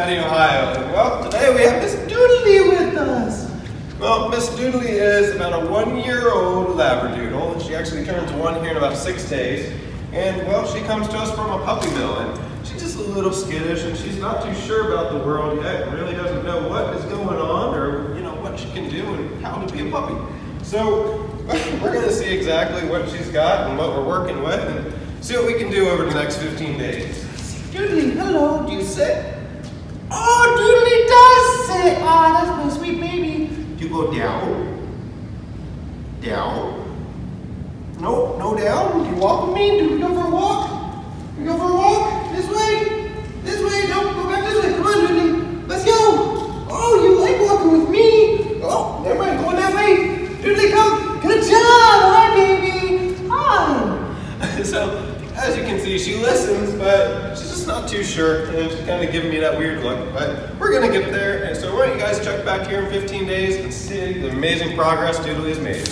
Cincinnati, Ohio. And, well, today we have Miss Doodly with us. Well, Miss Doodly is about a 1-year-old Labradoodle, and she actually turns 1 here in about 6 days. And, well, she comes to us from a puppy mill, and she's just a little skittish, and she's not too sure about the world yet, and really doesn't know what is going on, or, you know, what she can do and how to be a puppy. So, we're going to see exactly what she's got and what we're working with, and see what we can do over the next 15 days. Doodly, hello, do you sit? Oh, Doodly does sit! Oh, that's my sweet baby. Do you go down? Down? No, no down? Do you walk with me? Do you go for a walk? You go for a walk? This way? This way? No, go back this way. Come on, Doodly. Let's go. Oh, you like walking with me? Oh, never mind, going that way. Doodly, come. Good job. Hi, baby. Hi. So, as you can see, she listens, but she's just not too sure, and she's kind of giving me that weird look, but we're going to get there. And so why don't you guys check back here in 15 days and see the amazing progress Doodly has made.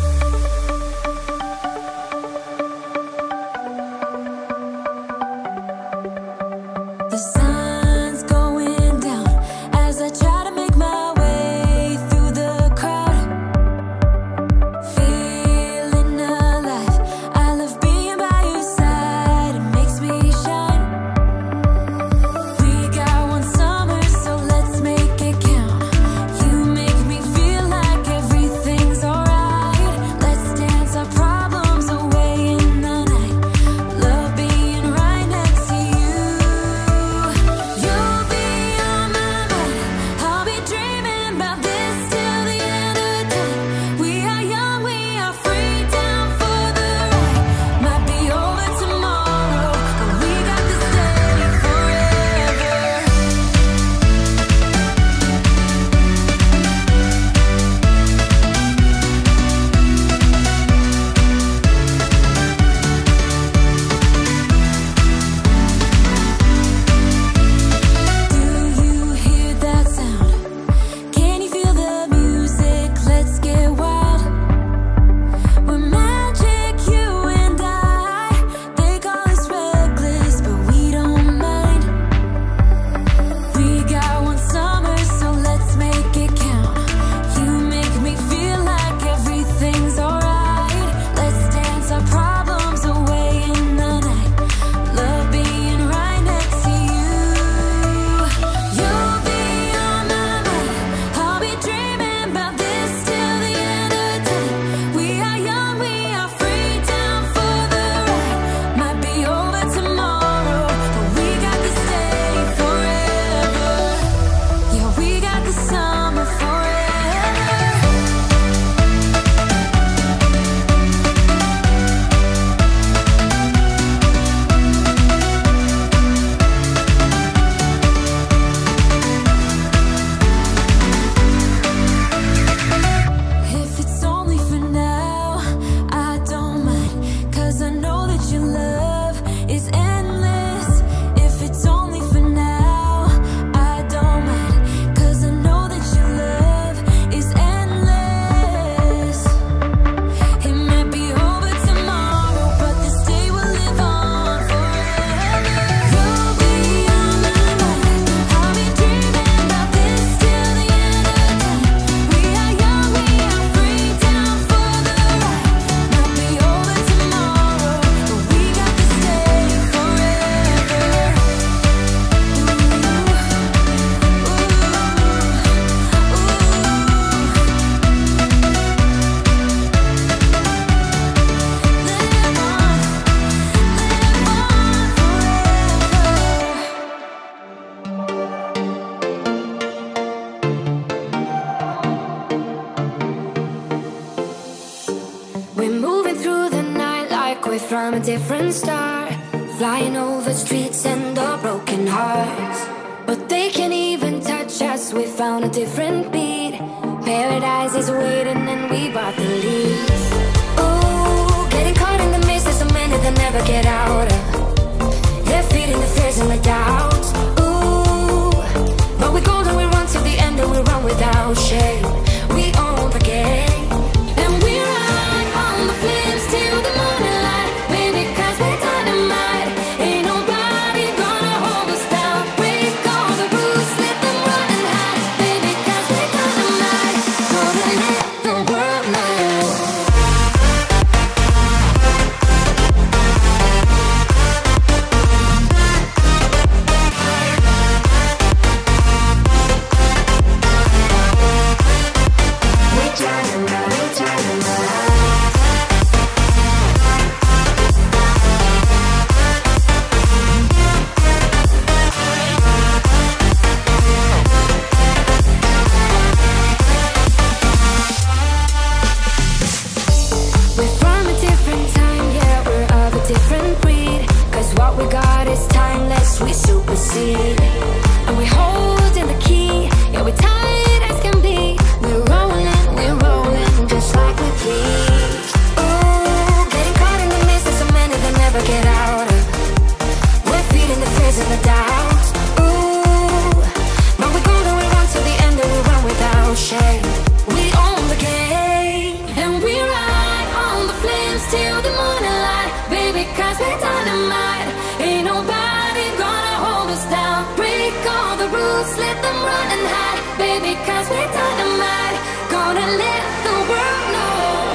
The sun's going down as I try to make my way through the crowd. Feeling alive, I love being by your side, it makes me shine. We got one summer, so let's make it count. You make me feel like everything's alright. Let's dance our problems away in the night. Love being right next to you. You'll be on my mind, I'll be dreaming about this till the end of time. We are young, we are free, down for the ride. Might be over tomorrow, but we got this day forever. Do you hear that sound? Can you feel the music? Let's get wild. We're magic, you and I. They call us reckless, but we don't mind. We got one summer, so let's make it count. You make me feel like everything's alright. Let's dance our problems away in the night. Love being right next to you. You'll be on my mind, I'll be dreaming about this till the end of time. We are young, we are free, down for the ride. Might be over tomorrow, but we got this day forever. Yeah, we got the summer forever. If it's only for now, I don't mind, 'cause I know that your love is endless. If it's only for now, I don't mind, 'cause I know that your love is endless. It might be over tomorrow, but this day will live on forever. You'll be on my mind, I'll be dreaming about this till the end of time. We are young, we are free, down for the ride. Might be over tomorrow, but we got this day forever. We're moving through the night like we're from a different star, flying over streets and our broken hearts. But they can't even touch us, we found a different beat. Paradise is waiting and we bought the lead. Ooh, getting caught in the mist, there's so many that never get out of. They're feeding the fears and the doubts. Ooh, but we go and we run till the end and we run without shame. We own the game. And we ride on the flames till the morning light. Baby, 'cause we're dynamite. Ain't nobody gonna hold us down. Break all the rules. loose, let them run and hide, baby, 'cause we're dynamite. Gonna let the world know.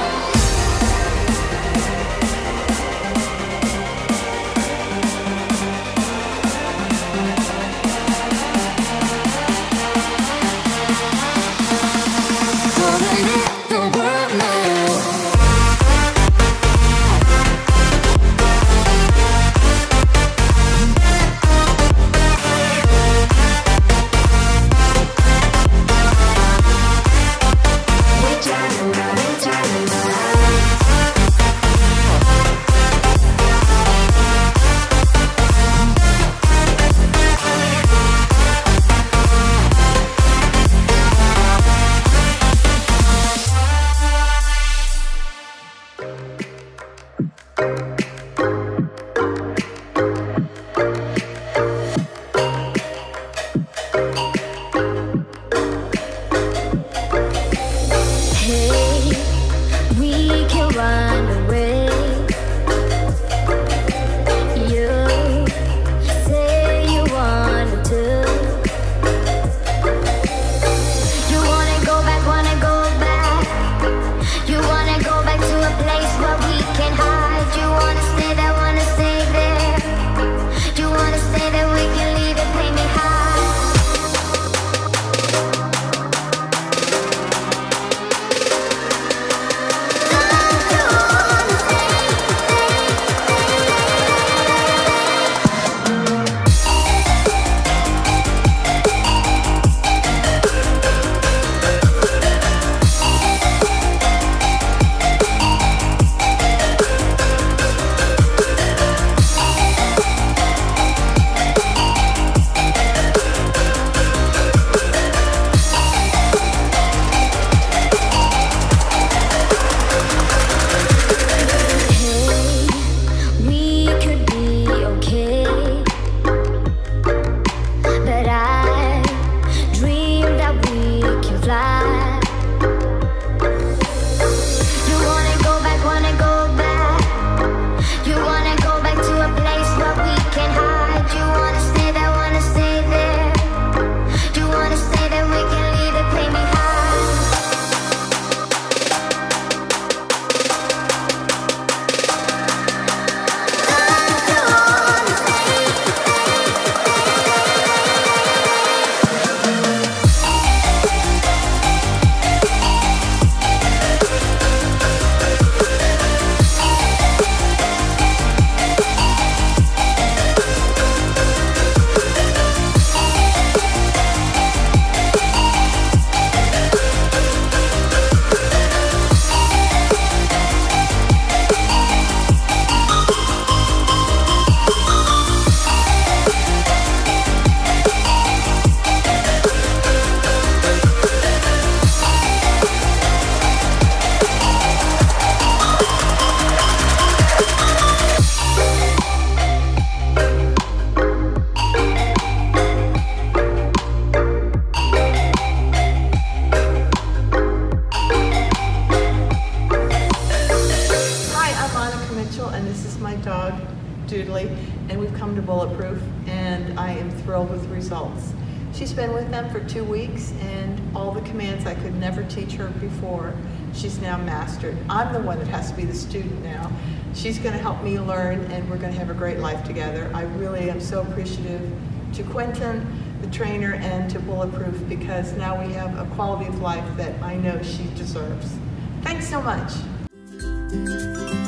Doodly, and we've come to Bulletproof, and I am thrilled with the results. She's been with them for 2 weeks, and all the commands I could never teach her before, she's now mastered. I'm the one that has to be the student now. She's going to help me learn, and we're going to have a great life together. I really am so appreciative to Quentin, the trainer, and to Bulletproof, because now we have a quality of life that I know she deserves. Thanks so much.